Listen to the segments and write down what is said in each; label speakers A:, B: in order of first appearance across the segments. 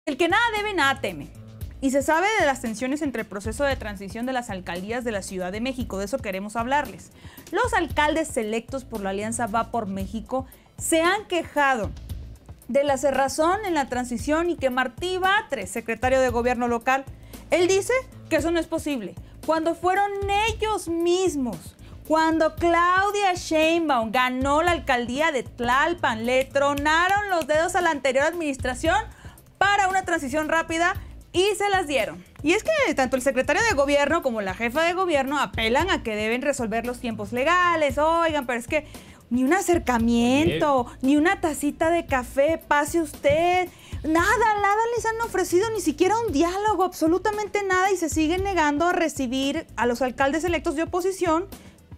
A: El que nada debe, nada teme. Y se sabe de las tensiones entre el proceso de transición de las alcaldías de la Ciudad de México. De eso queremos hablarles. Los alcaldes selectos por la Alianza Va por México se han quejado de la cerrazón en la transición y que Martí Batres, secretario de Gobierno local, él dice que eso no es posible. Cuando fueron ellos mismos, cuando Claudia Sheinbaum ganó la alcaldía de Tlalpan, le tronaron los dedos a la anterior administración para una transición rápida y se las dieron. Y es que tanto el secretario de Gobierno como la jefa de Gobierno apelan a que deben resolver los tiempos legales. Oigan, pero es que ni un acercamiento, ni una tacita de café, pase usted. Nada les han ofrecido, ni siquiera un diálogo, absolutamente nada, y se siguen negando a recibir a los alcaldes electos de oposición.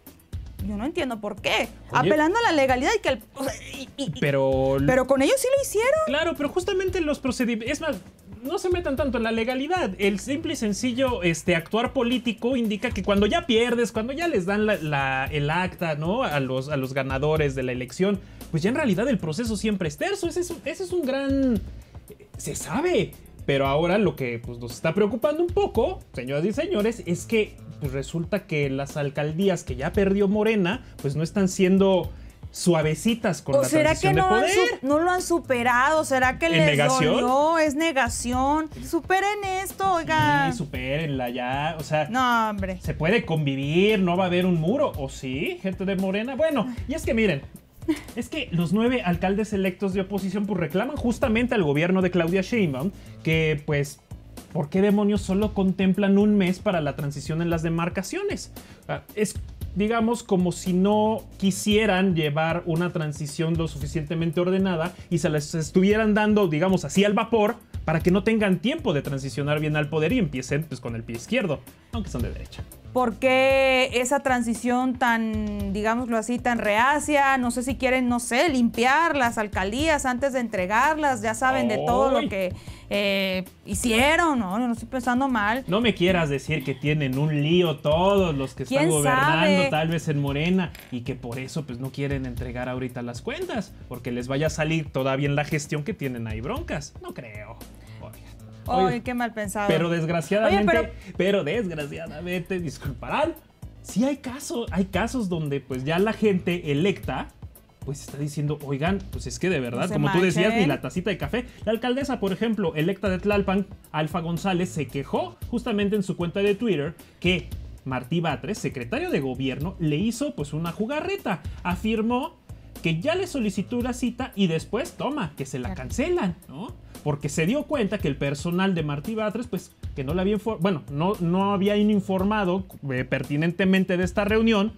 A: Yo no entiendo por qué. Oye, apelando a la legalidad y que pero con ellos sí lo hicieron.
B: Claro, pero justamente los procedimientos... Es más, no se metan tanto en la legalidad. El simple y sencillo actuar político indica que cuando ya pierdes, cuando ya les dan el acta, ¿no? a los ganadores de la elección, pues ya en realidad el proceso siempre es terso. Ese es un gran... Se sabe. Pero ahora lo que pues, nos está preocupando un poco, señoras y señores, es que pues, resulta que las alcaldías que ya perdió Morena, pues no están siendo suavecitas con la transición de poder.
A: ¿Será que no lo han superado? ¿Será que les dolió? ¿Es negación? Superen esto, oigan.
B: Sí, supérenla ya, o sea...
A: No, hombre.
B: Se puede convivir, no va a haber un muro, ¿o sí, gente de Morena? Bueno, y es que miren... Es que los 9 alcaldes electos de oposición pues reclaman justamente al gobierno de Claudia Sheinbaum que pues ¿por qué demonios solo contemplan un mes para la transición en las demarcaciones? Es digamos como si no quisieran llevar una transición lo suficientemente ordenada y se les estuvieran dando digamos así al vapor para que no tengan tiempo de transicionar bien al poder y empiecen pues con el pie izquierdo, aunque son de derecha.
A: ¿Por qué esa transición tan, digámoslo así, tan reacia? No sé si quieren, no sé, limpiar las alcaldías antes de entregarlas. Ya saben de todo lo que hicieron, ¿no? No estoy pensando mal.
B: No me quieras decir que tienen un lío todos los que están gobernando, tal vez en Morena, y que por eso pues no quieren entregar ahorita las cuentas, porque les vaya a salir todavía en la gestión que tienen ahí broncas. No creo.
A: Oye, qué mal pensado.
B: Pero desgraciadamente, desgraciadamente, disculparán, sí hay casos donde pues ya la gente electa pues está diciendo, oigan, pues es que de verdad,
A: no
B: como tú decías, ni la tacita de café. La alcaldesa, por ejemplo, electa de Tlalpan, Alfa González, se quejó justamente en su cuenta de Twitter que Martí Batres, secretario de Gobierno, le hizo pues una jugarreta. Afirmó que ya le solicitó una cita y después, toma, que se la cancelan, ¿no? Porque se dio cuenta que el personal de Martí Batres, pues, que no le había no habían informado pertinentemente de esta reunión.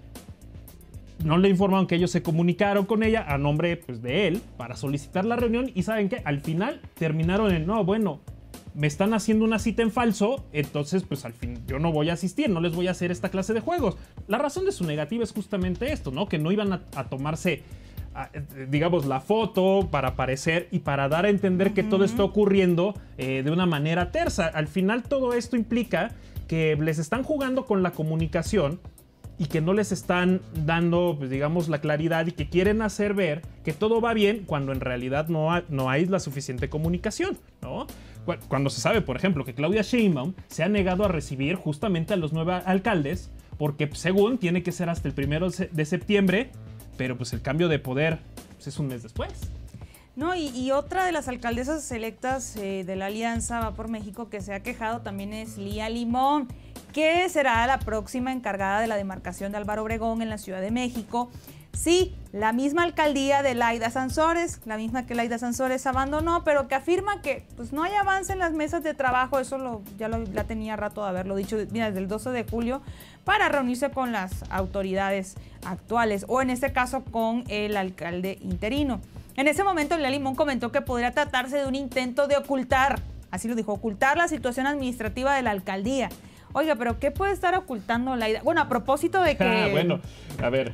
B: No le informaron que ellos se comunicaron con ella a nombre, pues, de él para solicitar la reunión. Y ¿saben qué? Al final terminaron en, no, bueno, me están haciendo una cita en falso, entonces, pues, al fin yo no voy a asistir, no les voy a hacer esta clase de juegos. La razón de su negativa es justamente esto, ¿no? Que no iban a tomarse... digamos la foto para aparecer y para dar a entender que todo está ocurriendo de una manera tersa. Al final todo esto implica que les están jugando con la comunicación y que no les están dando pues, digamos la claridad y que quieren hacer ver que todo va bien cuando en realidad no hay la suficiente comunicación, ¿no? Cuando se sabe, por ejemplo, que Claudia Sheinbaum se ha negado a recibir justamente a los 9 alcaldes porque según tiene que ser hasta el 1 de septiembre. Pero pues el cambio de poder pues, es un mes después.
A: No, y otra de las alcaldesas electas de la Alianza Va por México que se ha quejado también es Lía Limón, que será la próxima encargada de la demarcación de Álvaro Obregón en la Ciudad de México. Sí, la misma alcaldía de Laida Sansores, la misma que Laida Sansores abandonó, pero que afirma que pues, no hay avance en las mesas de trabajo. Eso ya tenía rato de haberlo dicho, mira, desde el 12 de julio, para reunirse con las autoridades actuales, o en este caso con el alcalde interino. En ese momento, Lía Limón comentó que podría tratarse de un intento de ocultar, así lo dijo, ocultar la situación administrativa de la alcaldía. Oiga, pero ¿qué puede estar ocultando Laida? Bueno, a propósito de que...
B: bueno, a ver...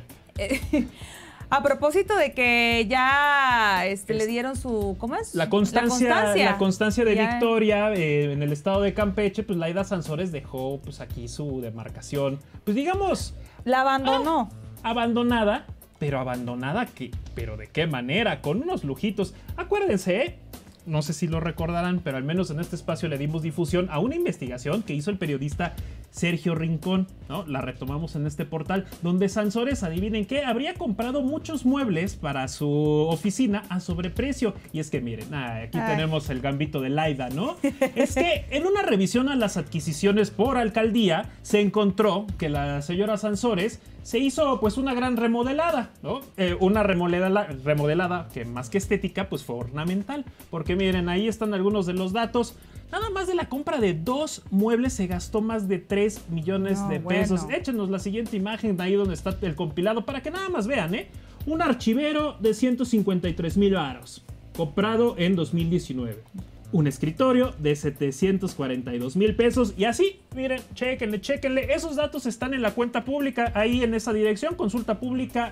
A: A propósito de que ya le dieron su... ¿Cómo es?
B: La constancia de victoria en el estado de Campeche, pues Laida Sansores dejó pues aquí su demarcación, pues digamos...
A: La abandonó.
B: Abandonada, pero ¿de qué manera? Con unos lujitos. Acuérdense, no sé si lo recordarán, pero al menos en este espacio le dimos difusión a una investigación que hizo el periodista Sergio Rincón, ¿no? La retomamos en este portal, donde Sansores, adivinen qué, habría comprado muchos muebles para su oficina a sobreprecio. Y es que miren, aquí tenemos el gambito de Laida, ¿no? Es que en una revisión a las adquisiciones por alcaldía, se encontró que la señora Sansores se hizo pues una gran remodelada, ¿no? Una remodelada que más que estética pues fue ornamental, porque miren, ahí están algunos de los datos. Nada más de la compra de 2 muebles se gastó más de 3 millones de pesos. Bueno. Échenos la siguiente imagen de ahí donde está el compilado para que nada más vean, ¿eh? Un archivero de 153,000 varos, comprado en 2019. Un escritorio de 742,000 pesos. Y así, miren, chéquenle. Esos datos están en la cuenta pública, ahí en esa dirección, consulta pública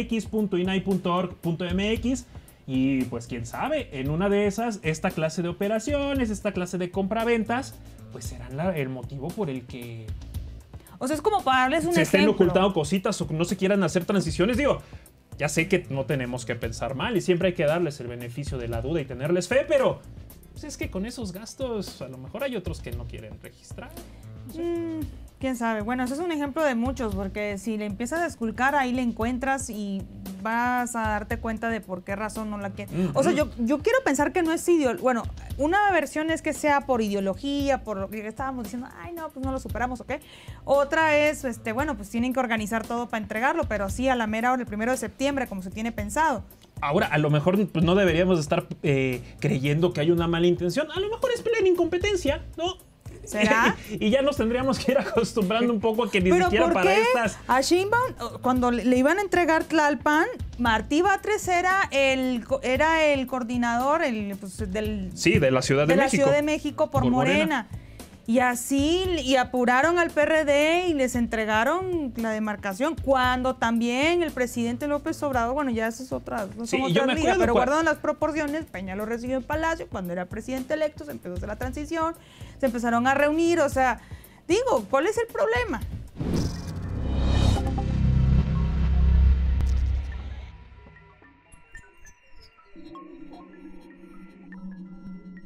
B: mx.inai.org.mx. Y pues quién sabe, en una de esas, esta clase de operaciones, esta clase de compraventas, pues serán el motivo por el que...
A: O sea, es como para darles un ejemplo.
B: Se estén ocultando cositas o no se quieran hacer transiciones, digo... Ya sé que no tenemos que pensar mal y siempre hay que darles el beneficio de la duda y tenerles fe, pero... Pues es que con esos gastos a lo mejor hay otros que no quieren registrar. No sé.
A: Quién sabe. Bueno, ese es un ejemplo de muchos, porque si le empiezas a esculcar, ahí le encuentras y vas a darte cuenta de por qué razón no la quiere. O sea, yo quiero pensar que no es ideología. Bueno, una versión es que sea por ideología, por lo que estábamos diciendo, ay, no, pues no lo superamos, ¿ok? Otra es, bueno, pues tienen que organizar todo para entregarlo, pero sí a la mera hora, el 1 de septiembre, como se tiene pensado.
B: Ahora, a lo mejor pues, no deberíamos estar creyendo que hay una mala intención. A lo mejor es plena incompetencia, ¿no?
A: ¿Será?
B: Y ya nos tendríamos que ir acostumbrando un poco a que ni siquiera para estas...
A: A Sheinbaum, cuando le iban a entregar Tlalpan, Martí Batres era el coordinador
B: Sí, de la Ciudad de México.
A: De la Ciudad de México por Morena. Y así, y apuraron al PRD y les entregaron la demarcación, cuando también el presidente López Obrador, bueno, ya eso es otra, no son otras ligas, pero guardando las proporciones, Peña lo recibió en Palacio, cuando era presidente electo, se empezó a hacer la transición, se empezaron a reunir, o sea, digo, ¿cuál es el problema?